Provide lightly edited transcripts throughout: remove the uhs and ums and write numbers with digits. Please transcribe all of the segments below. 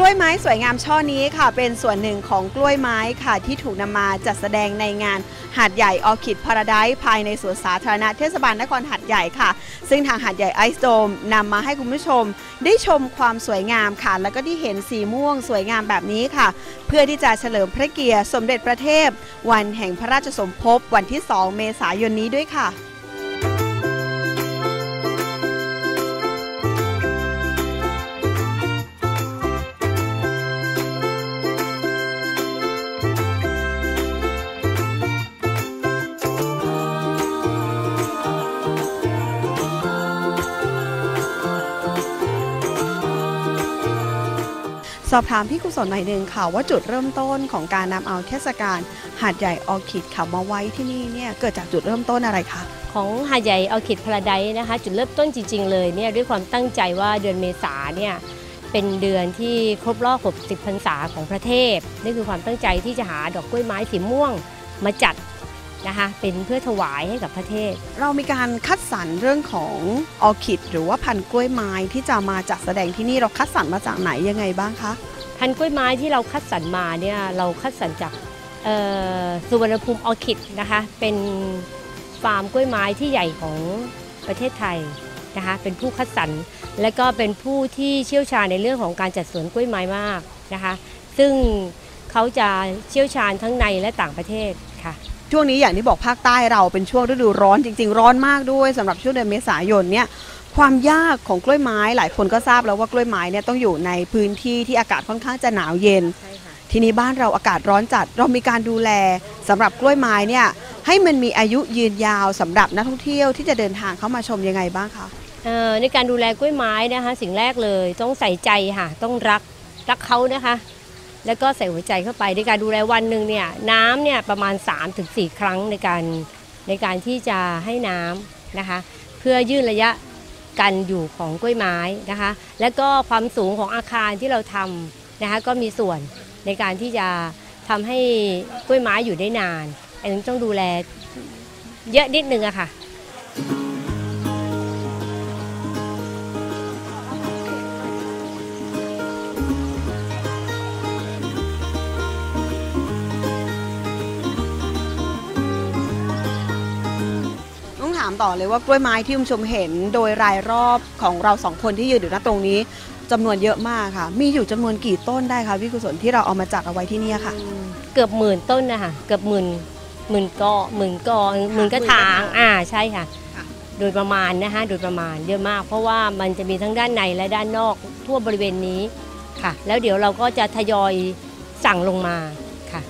ล้วยไม้สวยงามช่อนี้ค่ะเป็นส่วนหนึ่งของกล้วยไม้ค่ะที่ถูกนำมาจัดแสดงในงานหาดใหญ่ออร์คิดพาราไดซ์ภายในสวนสาธารณะเทศบาลนครหาดใหญ่ค่ะซึ่งทางหาดใหญ่ไอซ์โดมนำมาให้คุณผู้ชมได้ชมความสวยงามค่ะแล้วก็ได้เห็นสีม่วงสวยงามแบบนี้ค่ะเพื่อที่จะเฉลิมพระเกียรติสมเด็จพระเทพวันแห่งพระราชสมภพวันที่ 2 เมษายนนี้ด้วยค่ะสอบถามพี่กุศลหน่อยนึงค่ะว่าจุดเริ่มต้นของการนำเอาเทศกาลหาดใหญ่ออร์คิดค่ะมาไว้ที่นี่เนี่ยเกิดจากจุดเริ่มต้นอะไรคะของหาดใหญ่ออร์คิดพาราไดซ์นะคะจุดเริ่มต้นจริงๆเลยเนี่ยด้วยความตั้งใจว่าเดือนเมษาเนี่ยเป็นเดือนที่ครบรอบ60 พรรษาของพระเทพนี่คือความตั้งใจที่จะหาดอกกล้วยไม้สีม่วงมาจัดนะคะเป็นเพื่อถวายให้กับพระเทพเรามีการคัดสรรเรื่องของออร์คิดหรือว่าพันธุ์กล้วยไม้ที่จะมาจัดแสดงที่นี่เราคัดสรรมาจากไหนยังไงบ้างคะพันธุ์กล้วยไม้ที่เราคัดสรรมาเนี่ยเราคัดสรรจากสุวรรณภูมิออร์คิดนะคะเป็นฟาร์มกล้วยไม้ที่ใหญ่ของประเทศไทยนะคะเป็นผู้คัดสรรและก็เป็นผู้ที่เชี่ยวชาญในเรื่องของการจัดสวนกล้วยไม้มากนะคะซึ่งเขาจะเชี่ยวชาญทั้งในและต่างประเทศค่ะช่วงนี้อย่างที่บอกภาคใต้เราเป็นช่วงฤดูร้อนจริงๆร้อนมากด้วยสำหรับช่วงเดือนเมษายนเนี่ยความยากของกล้วยไม้หลายคนก็ทราบแล้วว่ากล้วยไม้เนี่ยต้องอยู่ในพื้นที่ที่อากาศค่อนข้างจะหนาวเย็นทีนี้บ้านเราอากาศร้อนจัดเรามีการดูแลสำหรับกล้วยไม้เนี่ยให้มันมีอายุยืนยาวสำหรับนักท่องเที่ยวที่จะเดินทางเข้ามาชมยังไงบ้างคะในการดูแลกล้วยไม้นะคะสิ่งแรกเลยต้องใส่ใจค่ะต้องรักเขานะคะแล้วก็ใส่หัวใจเข้าไปในการดูแลวันหนึ่งเนี่ยน้ำเนี่ยประมาณ 3-4 ครั้งในการที่จะให้น้ำนะคะเพื่อยืดระยะการอยู่ของกล้วยไม้นะคะแล้วก็ความสูงของอาคารที่เราทำนะคะก็มีส่วนในการที่จะทำให้กล้วยไม้อยู่ได้นานอันนี้ต้องดูแลเยอะนิดนึงอะค่ะถามต่อเลยว่ากล้วยไม้ที่คุณผู้ชมเห็นโดยรายรอบของเราสองคนที่ยืนอยู่ณตรงนี้จำนวนเยอะมากค่ะมีอยู่จำนวนกี่ต้นได้คะพี่กุศลที่เราเอามาจัดเอาไว้ที่นี่ค่ะเกือบ10,000 ต้นนะคะเกือบหมื่นกระถางใช่ค่ะโดยประมาณนะคะโดยประมาณเยอะมากเพราะว่ามันจะมีทั้งด้านในและด้านนอกทั่วบริเวณนี้ค่ะแล้วเดี๋ยวเราก็จะทยอยสั่งลงมาค่ะ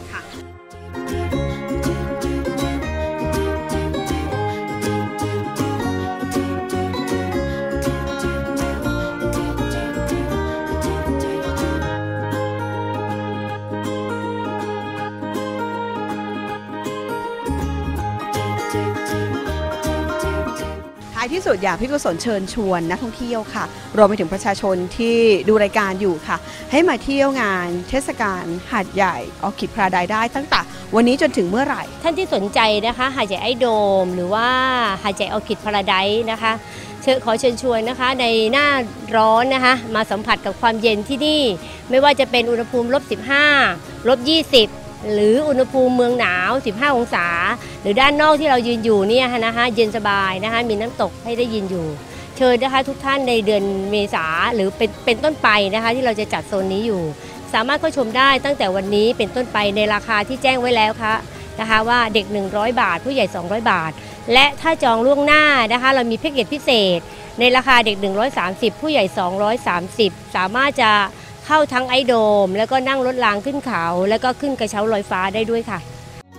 ท้ายที่สุดอยากพี่กุศลเชิญชวนนักท่องเที่ยวค่ะรวมไปถึงประชาชนที่ดูรายการอยู่ค่ะให้มาเที่ยวงานเทศกาลหาดใหญ่ออร์คิดพาราไดซ์ได้ตั้งแต่วันนี้จนถึงเมื่อไหร่ท่านที่สนใจนะคะหาดใหญ่ไอโดมหรือว่าหาดใหญ่ออร์คิดพาราไดซ์นะคะขอเชิญชวนนะคะในหน้าร้อนนะคะมาสัมผัสกับความเย็นที่นี่ไม่ว่าจะเป็นอุณหภูมิ-15 -20หรืออุณหภูมิเมืองหนาว15 องศาหรือด้านนอกที่เรายืนอยู่เนี่ยนะคะเย็นสบายนะคะมีน้ำตกให้ได้ยืนอยู่เชิญนะคะทุกท่านในเดือนเมษาหรือเป็นต้นไปนะคะที่เราจะจัดโซนนี้อยู่สามารถเข้าชมได้ตั้งแต่วันนี้เป็นต้นไปในราคาที่แจ้งไว้แล้วค่ะนะคะว่าเด็ก100 บาทผู้ใหญ่200 บาทและถ้าจองล่วงหน้านะคะเรามีแพ็กเกจพิเศษในราคาเด็ก130ผู้ใหญ่230สามารถจะเข้าทั้งไอโดมแล้วก็นั่งรถรางขึ้นเขาแล้วก็ขึ้นกระเช้าลอยฟ้าได้ด้วยค่ะ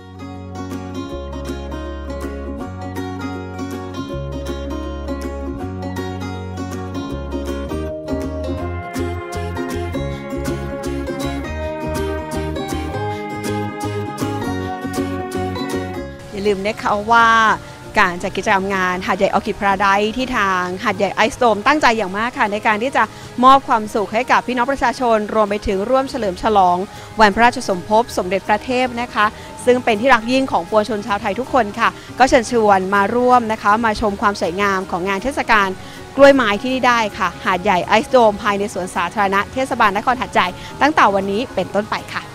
อย่าลืมนะคะว่าการจัดกิจกรรมงานหาดใหญ่ออร์คิดพาราไดซ์ที่ทางหาดใหญ่ไอซ์โดมตั้งใจอย่างมากค่ะในการที่จะมอบความสุขให้กับพี่น้องประชาชนรวมไปถึงร่วมเฉลิมฉลองวันพระราชสมภพสมเด็จพระเทพนะคะซึ่งเป็นที่รักยิ่งของปวงชนชาวไทยทุกคนค่ะก็เชิญชวนมาร่วมนะคะมาชมความสวยงามของงานเทศกาลกล้วยไม้ที่นี่ได้ค่ะหาดใหญ่ไอซ์โดมภายในสวนสาธารณะเทศบาลนครหาดใหญ่ตั้งแต่วันนี้เป็นต้นไปค่ะ